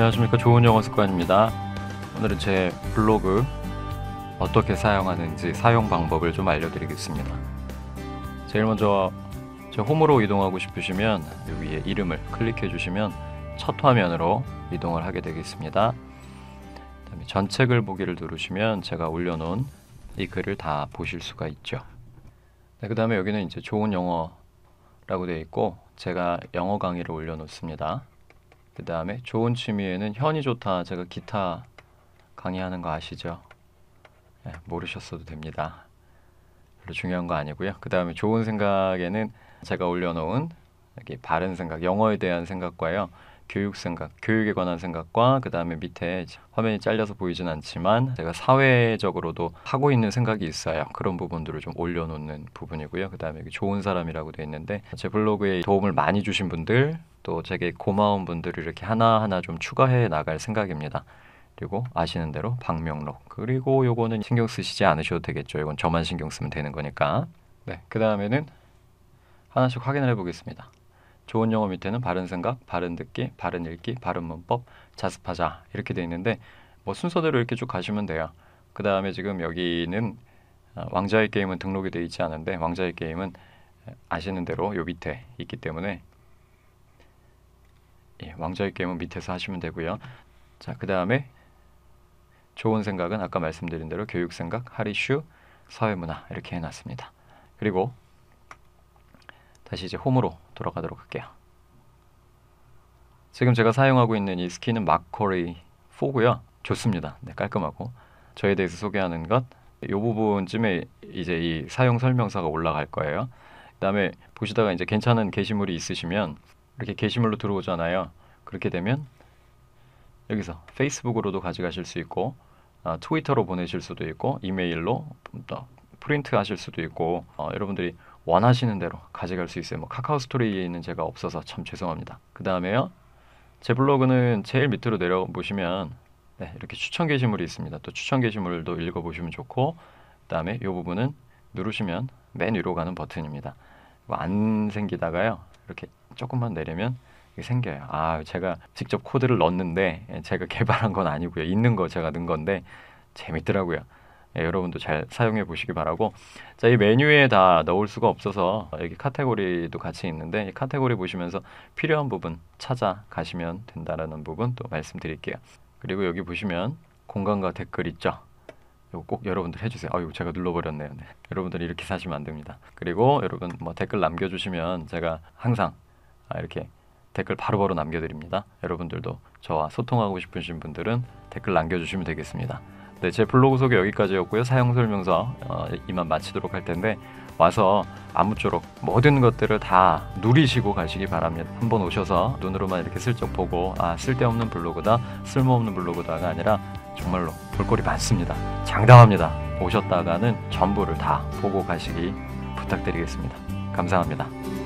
안녕하십니까. 좋은 영어 습관입니다. 오늘은 제 블로그 어떻게 사용하는지 사용 방법을 좀 알려드리겠습니다. 제일 먼저 제 홈으로 이동하고 싶으시면 여기에 이름을 클릭해 주시면 첫 화면으로 이동을 하게 되겠습니다. 그다음에 전체 글 보기를 누르시면 제가 올려놓은 이 글을 다 보실 수가 있죠. 네, 그 다음에 여기는 이제 좋은 영어라고 되어 있고 제가 영어 강의를 올려놓습니다. 그 다음에 좋은 취미에는 현이 좋다. 제가 기타 강의하는 거 아시죠? 네, 모르셨어도 됩니다. 별로 중요한 거 아니고요. 그 다음에 좋은 생각에는 제가 올려놓은 여기 바른 생각, 영어에 대한 생각과요. 교육 생각, 교육에 관한 생각과 그 다음에 밑에 화면이 잘려서 보이진 않지만 제가 사회적으로도 하고 있는 생각이 있어요. 그런 부분들을 좀 올려놓는 부분이고요. 그 다음에 여기 좋은 사람이라고 되어 있는데 제 블로그에 도움을 많이 주신 분들 또 제게 고마운 분들을 이렇게 하나하나 좀 추가해 나갈 생각입니다. 그리고 아시는 대로 방명록, 그리고 요거는 신경 쓰시지 않으셔도 되겠죠. 이건 저만 신경 쓰면 되는 거니까. 네, 그 다음에는 하나씩 확인을 해보겠습니다. 좋은 영어 밑에는 바른 생각, 바른 듣기, 바른 읽기, 바른 문법, 자습하자 이렇게 되어 있는데 뭐 순서대로 이렇게 쭉 가시면 돼요. 그 다음에 지금 여기는 왕자의 게임은 등록이 되어 있지 않은데 왕자의 게임은 아시는 대로 요 밑에 있기 때문에 왕자의 게임은 밑에서 하시면 되고요. 자, 그 다음에 좋은 생각은 아까 말씀드린 대로 교육 생각, 하리슈, 사회문화 이렇게 해놨습니다. 그리고 다시 이제 홈으로 돌아가도록 할게요. 지금 제가 사용하고 있는 이 스킨은 마커리 4고요. 좋습니다. 네, 깔끔하고 저에 대해서 소개하는 것, 이 부분쯤에 이제 이 사용 설명서가 올라갈 거예요. 그 다음에 보시다가 이제 괜찮은 게시물이 있으시면 이렇게 게시물로 들어오잖아요. 그렇게 되면 여기서 페이스북으로도 가져가실 수 있고 트위터로 보내실 수도 있고 이메일로 또 프린트 하실 수도 있고 여러분들이 원하시는 대로 가져갈 수 있어요. 뭐 카카오 스토리에는 제가 없어서 참 죄송합니다. 그 다음에요. 제 블로그는 제일 밑으로 내려보시면 네, 이렇게 추천 게시물이 있습니다. 또 추천 게시물도 읽어보시면 좋고 그 다음에 이 부분은 누르시면 맨 위로 가는 버튼입니다. 안 생기다가요. 이렇게 조금만 내리면 이게 생겨요. 제가 직접 코드를 넣었는데 제가 개발한 건 아니고요. 있는 거 제가 넣은 건데 재밌더라고요. 여러분도 잘 사용해 보시기 바라고. 자, 이 메뉴에 다 넣을 수가 없어서 여기 카테고리도 같이 있는데 이 카테고리 보시면서 필요한 부분 찾아가시면 된다라는 부분 또 말씀드릴게요. 그리고 여기 보시면 공간과 댓글 있죠. 이거 꼭 여러분들 해주세요. 이거 제가 눌러버렸네요. 네. 여러분들이 이렇게 사시면 안 됩니다. 그리고 여러분 뭐 댓글 남겨주시면 제가 항상 이렇게 댓글 바로바로 남겨드립니다. 여러분들도 저와 소통하고 싶으신 분들은 댓글 남겨주시면 되겠습니다. 네, 제 블로그 소개 여기까지였고요. 사용 설명서 이만 마치도록 할 텐데 와서 아무쪼록 모든 것들을 다 누리시고 가시기 바랍니다. 한번 오셔서 눈으로만 이렇게 슬쩍 보고 쓸데없는 블로그다, 쓸모없는 블로그다가 아니라 정말로 볼거리 많습니다. 장담합니다. 오셨다가는 전부를 다 보고 가시기 부탁드리겠습니다. 감사합니다.